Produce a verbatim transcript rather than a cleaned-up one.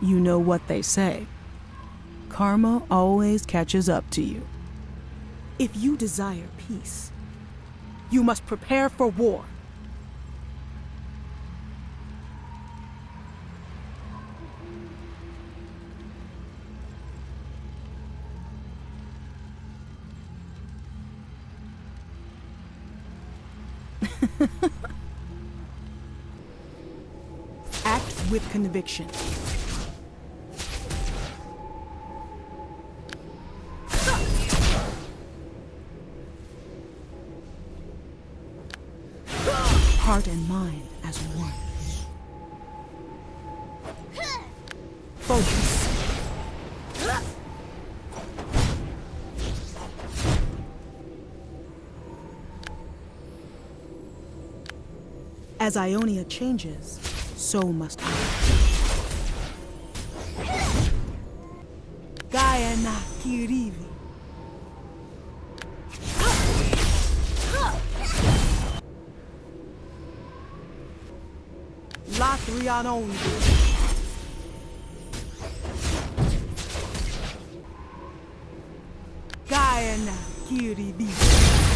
You know what they say. Karma always catches up to you. If you desire peace, you must prepare for war. Act with conviction. Heart and mind as one. Focus. As Ionia changes, so must I. Gaia na Kirivi. Latrian only. Gaia na Kirivi.